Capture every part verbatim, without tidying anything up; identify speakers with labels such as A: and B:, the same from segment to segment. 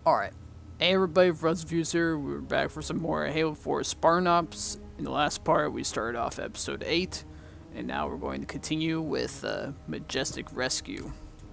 A: Alright. Hey everybody, Views here. We're back for some more Halo four Spartan Ops. In the last part, we started off episode eight, and now we're going to continue with uh, Majestic Rescue.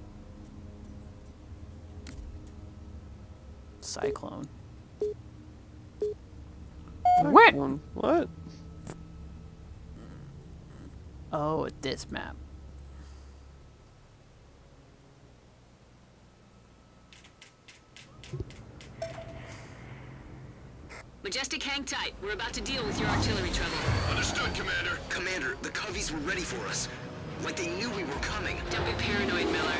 A: Cyclone. What?
B: What?
A: Oh, at this map.
C: Majestic, hang tight. We're about to deal with your artillery trouble.
D: Understood, Commander. Commander, the Coveys were ready for us. Like they knew we were coming.
C: Don't be paranoid, Miller.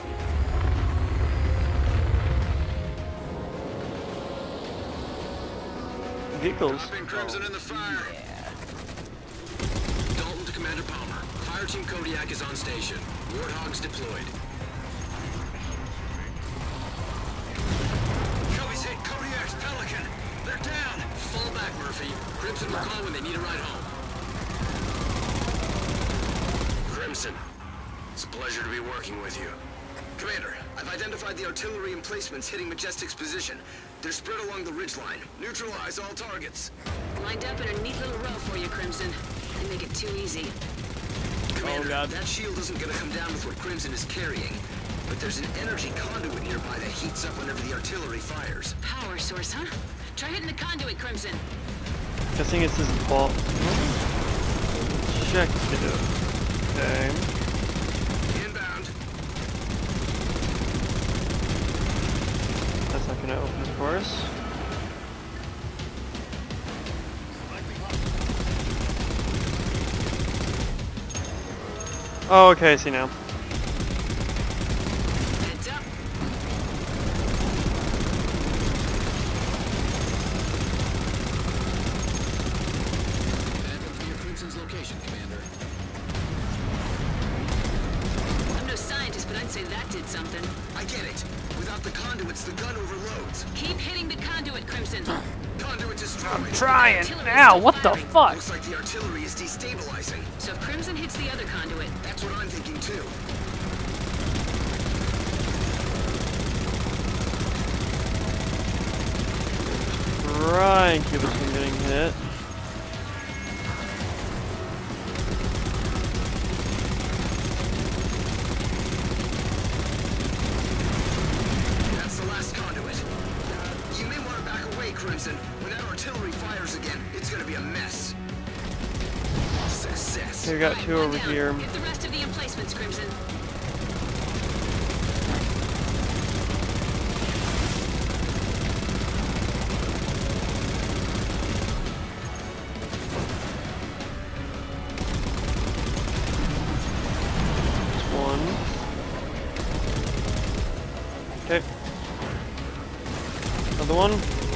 B: Vehicles.
D: Dropping Crimson in the fire. Dalton to Commander Palmer. Fire Team Kodiak is on station. Warthogs deployed. Coveys hit Kodiak's Pelican. They're down. Fall back, Murphy. Crimson will call when they need a ride home. Crimson, it's a pleasure to be working with you. Commander, I've identified the artillery emplacements hitting Majestic's position. They're spread along the ridgeline. Neutralize all targets.
C: Lined up in a neat little row for you, Crimson. They make it too easy.
D: Commander,
A: Oh, God.
D: that shield isn't gonna come down with what Crimson is carrying. But there's an energy conduit nearby that heats up whenever the artillery fires.
C: Power source, huh? Try hitting the conduit, Crimson.
B: Guessing it's his fault. Check it out. Okay.
D: Inbound.
B: That's not gonna open the course. Oh, okay, I see now.
C: Heads up.
D: Crimson's location, Commander.
C: I'm no scientist, but I'd say that did something.
D: I get it. Without the conduits, the gun overloads.
C: Keep hitting the conduit, Crimson.
D: Conduit destroyed.
A: Trying. Ow, what the fuck?
D: Looks like the artillery is destabilizing.
C: So if Crimson hits the other conduit,
D: That's what I'm thinking too.
B: Try and keep us from getting hit.
D: That's the last conduit. You may want to back away, Crimson. When that artillery fires again, it's gonna be a mess. Success.
B: Okay, we got
C: Right,
B: two
C: one
B: over
C: down.
B: here.
C: Get the rest of the emplacements, Crimson.
B: One. Okay. Another one.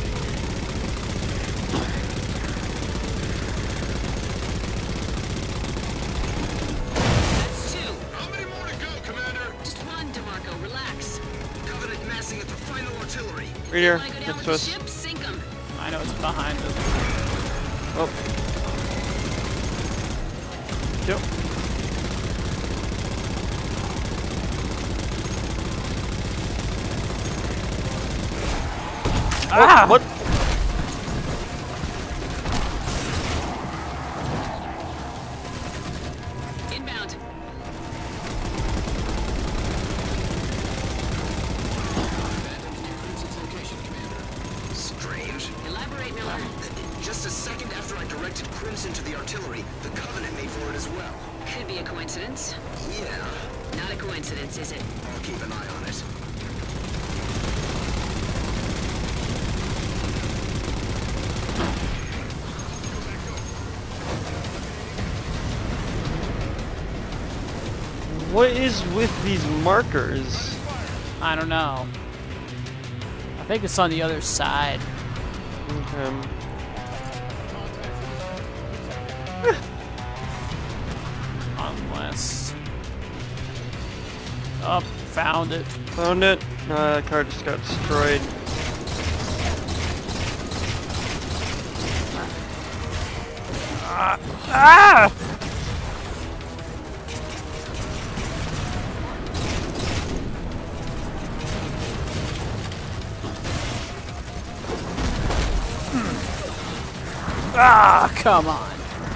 C: That's two.
D: How many more to go, Commander?
C: Just one, DeMarco. Relax.
D: Covenant massing at the final artillery.
B: Right here.
C: Wanna go down
B: Next
C: with
B: to
C: the
B: us.
C: ship? Sink 'em.
A: I know it's behind us.
B: Oh. Yep.
A: Ah!
B: What?
C: Inbound.
D: Strange.
C: Elaborate, Miller.
D: Just a second after I directed Crimson to the artillery, the Covenant made for it as well.
C: Could be a coincidence.
D: Yeah,
C: Not a coincidence, is it?
D: I'll keep an eye on it.
B: What is with these markers?
A: I don't know. I think it's on the other side.
B: Okay.
A: Unless... Oh, found it.
B: Found it. Uh, the car just got destroyed.
A: Ah! Ah! Ah, come on.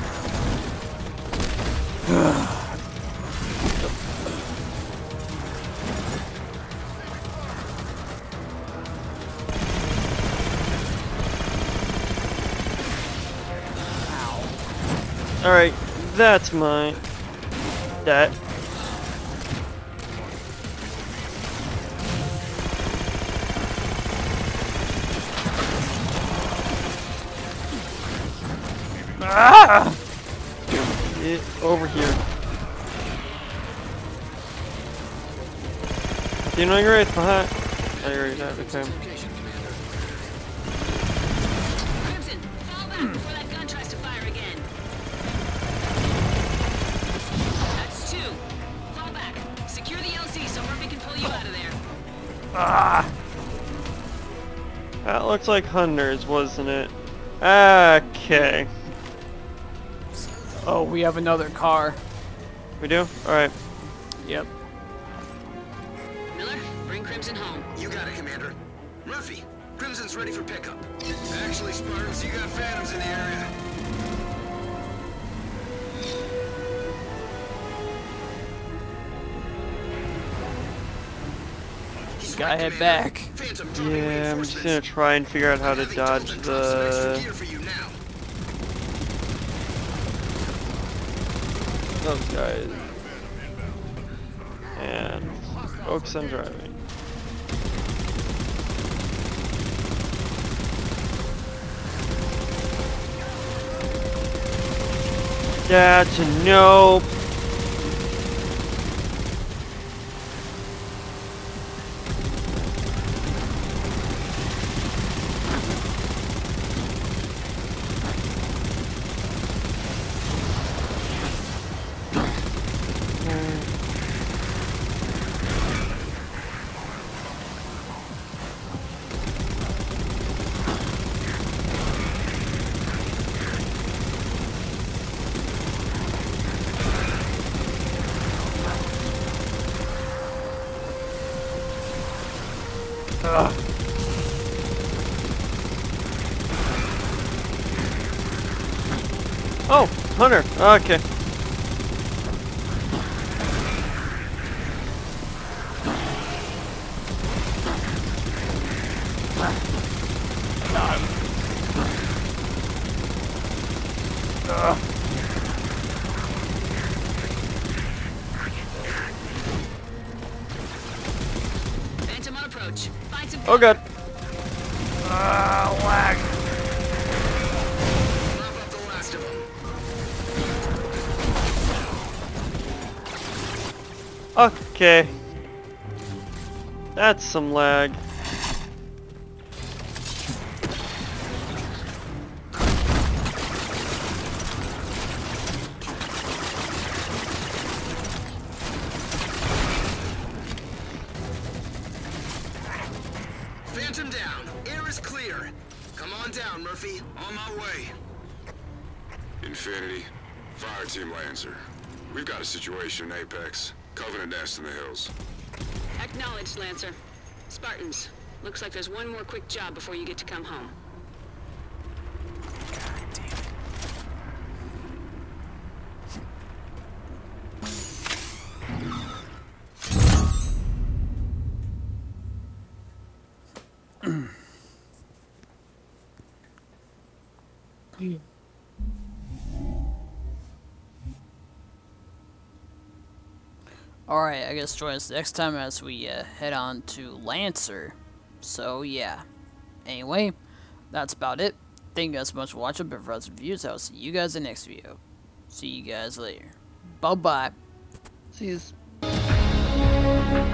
B: Alright, that's mine. That. Ah! Get over here. Continuing right behind. I already have it. Okay.
C: Crimson, fall back before that gun tries to fire again. That's two. Fall back. Secure the L C so Murphy can pull you out of there.
A: Ah!
B: That looks like Hunter's, wasn't it? Okay.
A: Oh, we have another car.
B: We do? Alright.
A: Yep.
C: Miller, bring Crimson home.
D: You got it, Commander. Murphy, Crimson's ready for pickup. Actually, Spartans, you got Phantoms in the area. He's
A: Gotta
D: right,
A: head
D: Commander.
A: back.
D: Phantom dropping
B: Yeah, I'm just
D: reinforcements.
B: gonna try and figure out how to
D: Having
B: dodge
D: Dalton drop some extra
B: the
D: gear for you now.
B: those guys. And focus on driving. Gotcha, nope.
A: Ugh.
B: Oh, Hunter. Okay.
A: Got him. Ugh.
C: Phantom on approach. Find some
B: Oh god.
A: Ah, lag.
D: Wrap up the last of them.
B: Okay. That's some lag.
D: Phantom down. Air is clear. Come on down, Murphy. On my way.
E: Infinity, Fire Team Lancer. We've got a situation in Apex. Covenant Nest in the hills.
C: Acknowledged, Lancer. Spartans, looks like there's one more quick job before you get to come home.
A: Alright, I guess join us next time as we uh, head on to Lancer. So, yeah. Anyway, that's about it. Thank you guys so much for watching. But for other reviews, I'll see you guys in the next video. See you guys later. Bye-bye.
B: See you.